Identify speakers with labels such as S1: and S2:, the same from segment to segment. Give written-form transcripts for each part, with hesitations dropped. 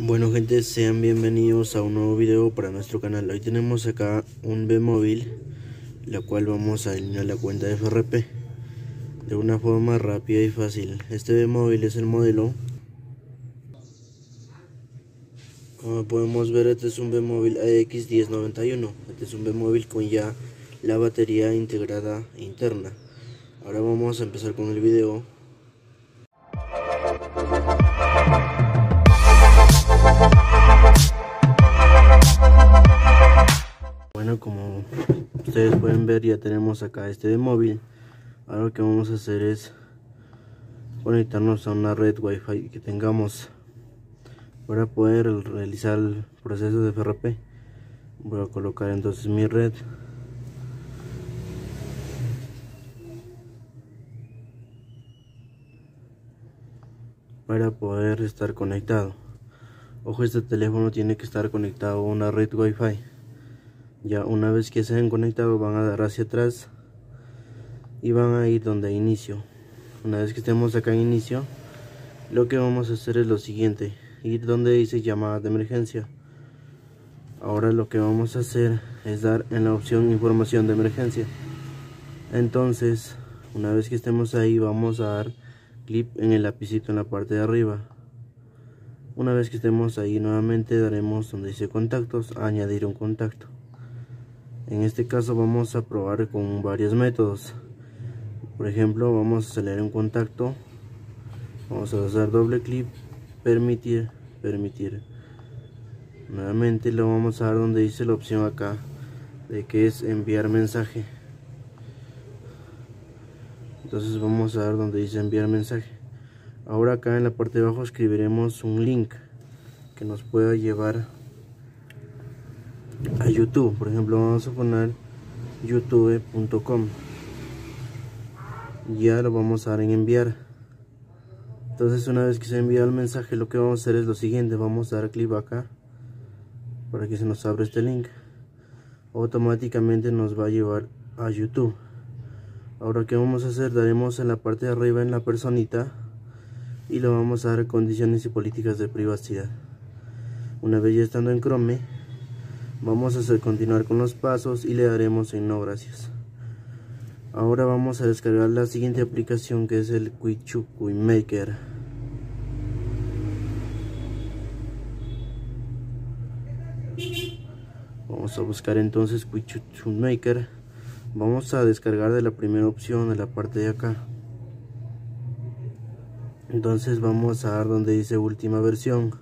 S1: Bueno gente, sean bienvenidos a un nuevo video para nuestro canal. Hoy tenemos acá un Bmóvil, la cual vamos a eliminar la cuenta de FRP de una forma rápida y fácil. Este Bmóvil es el modelo, como podemos ver, este es un Bmóvil AX1091. Este es un Bmóvil con ya la batería integrada interna. Ahora vamos a empezar con el video. Bueno, como ustedes pueden ver, ya tenemos acá este Bmóvil. Ahora lo que vamos a hacer es conectarnos a una red Wi-Fi que tengamos para poder realizar el proceso de FRP. Voy a colocar entonces mi red. Para poder estar conectado. Ojo, este teléfono tiene que estar conectado a una red Wi-Fi. Ya una vez que se hayan conectado, van a dar hacia atrás y van a ir donde inicio. Una vez que estemos acá en inicio, lo que vamos a hacer es lo siguiente: ir donde dice llamada de emergencia. Ahora lo que vamos a hacer es dar en la opción información de emergencia. Entonces, una vez que estemos ahí, vamos a dar clic en el lapicito en la parte de arriba. Una vez que estemos ahí, nuevamente daremos donde dice contactos, añadir un contacto. En este caso vamos a probar con varios métodos. Por ejemplo, vamos a acelerar un contacto, vamos a hacer doble clic, permitir. Nuevamente lo vamos a dar donde dice la opción acá de que es enviar mensaje. Entonces vamos a dar donde dice enviar mensaje. Ahora acá en la parte de abajo escribiremos un link que nos pueda llevar a YouTube. Por ejemplo, vamos a poner youtube.com. Ya lo vamos a dar en enviar. Entonces, una vez que se ha enviado el mensaje, lo que vamos a hacer es lo siguiente: vamos a dar clic acá para que se nos abra este link. Automáticamente nos va a llevar a YouTube. Ahora, ¿qué vamos a hacer? Daremos en la parte de arriba en la personita y le vamos a dar condiciones y políticas de privacidad. Una vez ya estando en Chrome, vamos a hacer continuar con los pasos y le daremos en no gracias. Ahora vamos a descargar la siguiente aplicación, que es el QuickChukMaker. Vamos a buscar entonces QuickChukMaker. Vamos a descargar de la primera opción, de la parte de acá. Entonces vamos a dar donde dice última versión,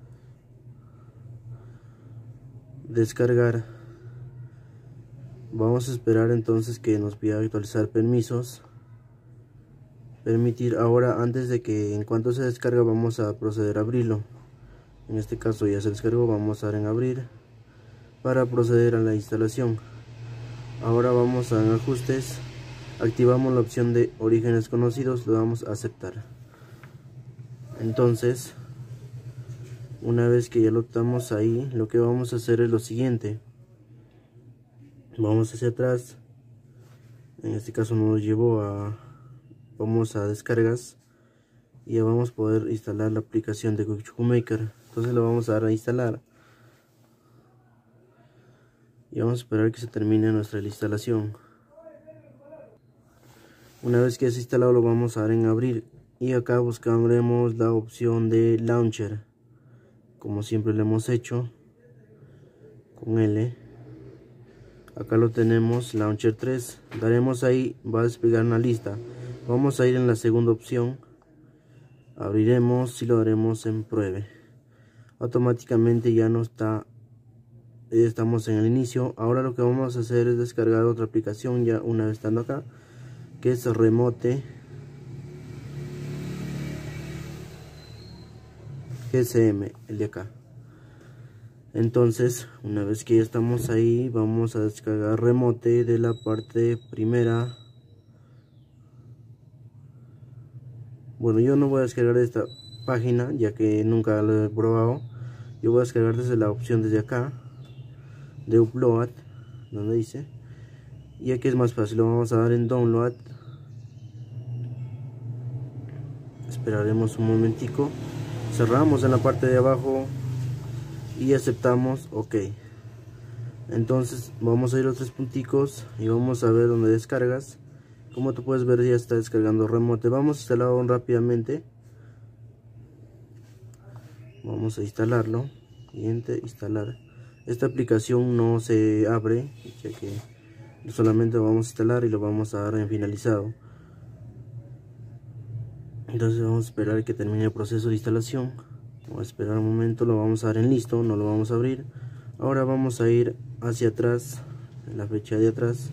S1: descargar. Vamos a esperar entonces que nos pida actualizar permisos, permitir. Ahora, antes de que, en cuanto se descarga, vamos a proceder a abrirlo. En este caso ya se descargó, vamos a dar en abrir para proceder a la instalación. Ahora vamos a en ajustes, activamos la opción de orígenes conocidos, lo damos a aceptar. Entonces, una vez que ya lo estamos ahí, lo que vamos a hacer es lo siguiente: vamos hacia atrás. En este caso nos llevó a, vamos a descargas y ya vamos a poder instalar la aplicación de QuickChukMaker. Entonces lo vamos a dar a instalar y vamos a esperar que se termine nuestra instalación. Una vez que es instalado, lo vamos a dar en abrir y acá buscaremos la opción de launcher, como siempre lo hemos hecho, con L. Acá lo tenemos, Launcher 3. Daremos ahí, va a desplegar una lista. Vamos a ir en la segunda opción, abriremos y lo daremos en pruebe. Automáticamente ya no está, estamos en el inicio. Ahora lo que vamos a hacer es descargar otra aplicación, ya una vez estando acá, que es Remote GSM, el de acá. Entonces, una vez que ya estamos ahí, vamos a descargar Remote de la parte primera. Bueno, yo no voy a descargar de esta página, ya que nunca lo he probado. Yo voy a descargar desde la opción desde acá de Upload, donde dice, y aquí es más fácil, lo vamos a dar en Download. Esperaremos un momentico, cerramos en la parte de abajo y aceptamos OK. Entonces vamos a ir a los tres punticos y vamos a ver donde descargas. Como tú puedes ver, ya está descargando Remote. Vamos a instalarlo rápidamente. Vamos a instalarlo. Siguiente, instalar. Esta aplicación no se abre, ya que solamente lo vamos a instalar y lo vamos a dar en finalizado. Entonces vamos a esperar que termine el proceso de instalación. Vamos a esperar un momento, lo vamos a dar en listo, no lo vamos a abrir. Ahora vamos a ir hacia atrás, en la flecha de atrás.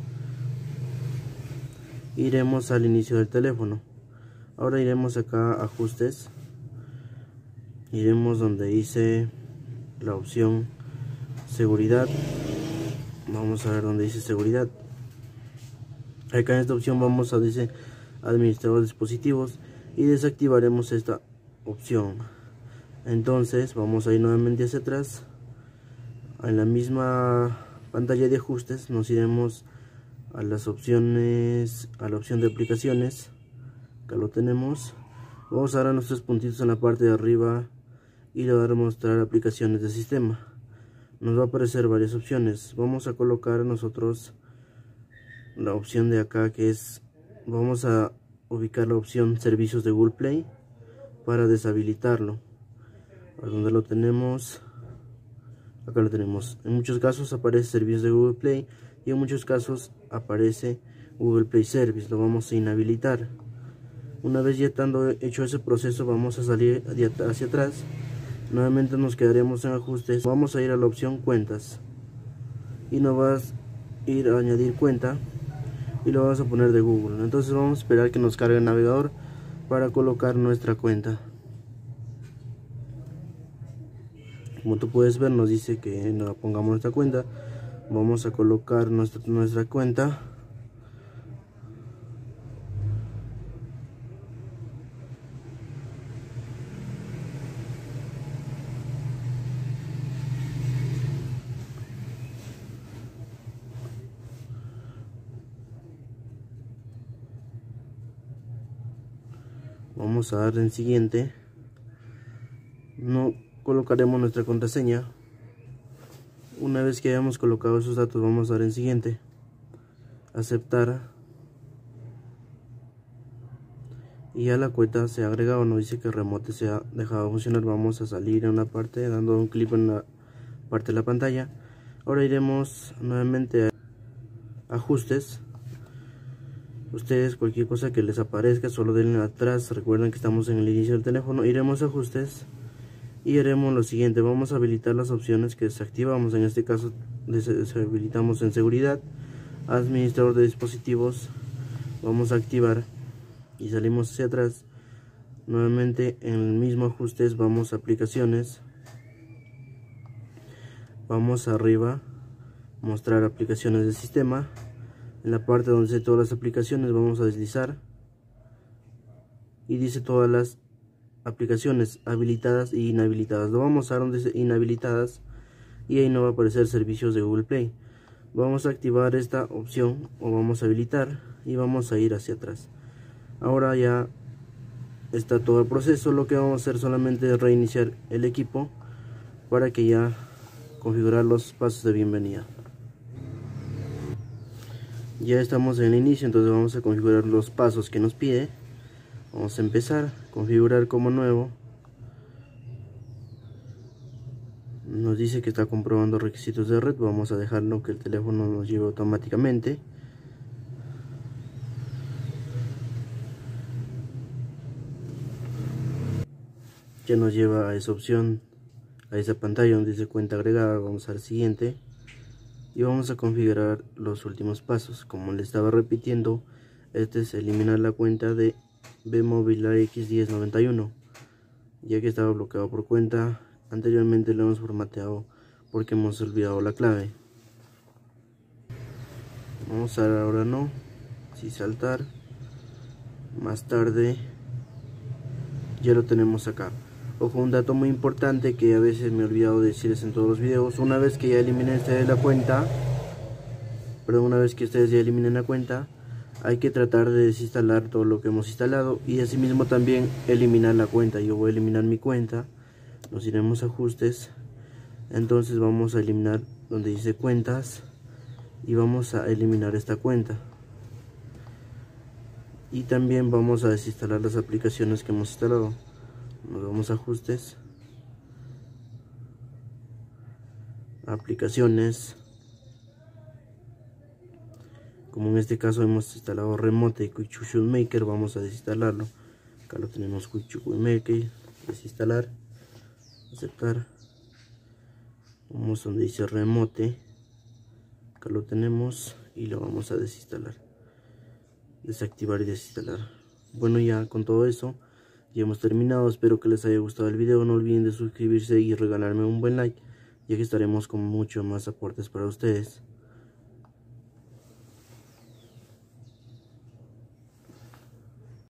S1: Iremos al inicio del teléfono. Ahora iremos acá a ajustes. Iremos donde dice la opción seguridad. Vamos a ver donde dice seguridad. Acá en esta opción vamos a dice administrador de dispositivos y desactivaremos esta opción. Entonces vamos a ir nuevamente hacia atrás. En la misma pantalla de ajustes nos iremos a las opciones, a la opción de aplicaciones. Acá lo tenemos. Vamos a dar a nuestros puntitos en la parte de arriba y le vamos a mostrar aplicaciones de sistema. Nos va a aparecer varias opciones. Vamos a colocar nosotros la opción de acá, que es, vamos a ubicar la opción servicios de Google Play para deshabilitarlo. ¿A dónde lo tenemos? Acá lo tenemos. En muchos casos aparece servicios de Google Play y en muchos casos aparece Google Play Service. Lo vamos a inhabilitar. Una vez ya estando hecho ese proceso, vamos a salir hacia atrás. Nuevamente nos quedaremos en ajustes. Vamos a ir a la opción cuentas y nos va a ir a añadir cuenta y lo vamos a poner de Google. Entonces vamos a esperar que nos cargue el navegador para colocar nuestra cuenta. Como tú puedes ver, nos dice que nos pongamos nuestra cuenta. Vamos a colocar nuestra cuenta. Vamos a dar en siguiente. No colocaremos nuestra contraseña. Una vez que hayamos colocado esos datos, vamos a dar en siguiente, aceptar, y ya la cuenta se ha agregado. Nos dice que Remote se ha dejado funcionar. Vamos a salir en una parte dando un clic en la parte de la pantalla. Ahora iremos nuevamente a ajustes. Ustedes, cualquier cosa que les aparezca, solo denle atrás. Recuerden que estamos en el inicio del teléfono. Iremos a ajustes y haremos lo siguiente. Vamos a habilitar las opciones que desactivamos. En este caso deshabilitamos en seguridad, administrador de dispositivos. Vamos a activar y salimos hacia atrás. Nuevamente en el mismo ajustes vamos a aplicaciones. Vamos arriba, mostrar aplicaciones del sistema. En la parte donde dice todas las aplicaciones vamos a deslizar y dice todas las aplicaciones habilitadas e inhabilitadas. Lo vamos a dar donde dice inhabilitadas y ahí no va a aparecer servicios de Google Play. Vamos a activar esta opción o vamos a habilitar y vamos a ir hacia atrás. Ahora ya está todo el proceso. Lo que vamos a hacer solamente es reiniciar el equipo para que ya configurar los pasos de bienvenida. Ya estamos en el inicio, entonces vamos a configurar los pasos que nos pide. Vamos a empezar, configurar como nuevo. Nos dice que está comprobando requisitos de red. Vamos a dejarlo que el teléfono nos lleve automáticamente. Ya nos lleva a esa opción, a esa pantalla donde dice cuenta agregada. Vamos al siguiente y vamos a configurar los últimos pasos. Como le estaba repitiendo, este es eliminar la cuenta de Bmobile X1091, ya que estaba bloqueado por cuenta. Anteriormente lo hemos formateado porque hemos olvidado la clave. Vamos a dar ahora no, si saltar, más tarde. Ya lo tenemos acá. Ojo, un dato muy importante que a veces me he olvidado de decirles en todos los videos. Una vez que ya eliminen ustedes la cuenta, hay que tratar de desinstalar todo lo que hemos instalado y asimismo también eliminar la cuenta. Yo voy a eliminar mi cuenta. Nos iremos a ajustes Entonces vamos a eliminar donde dice cuentas y vamos a eliminar esta cuenta. Y también vamos a desinstalar las aplicaciones que hemos instalado. Nos vamos a ajustes, aplicaciones. Como en este caso hemos instalado Remote y Quick Maker, vamos a desinstalarlo. Acá lo tenemos, Quick Maker, desinstalar, aceptar. Vamos donde dice Remote, acá lo tenemos y lo vamos a desinstalar, desactivar y desinstalar. Bueno, ya con todo eso ya hemos terminado. Espero que les haya gustado el video. No olviden de suscribirse y regalarme un buen like, ya que estaremos con muchos más aportes para ustedes.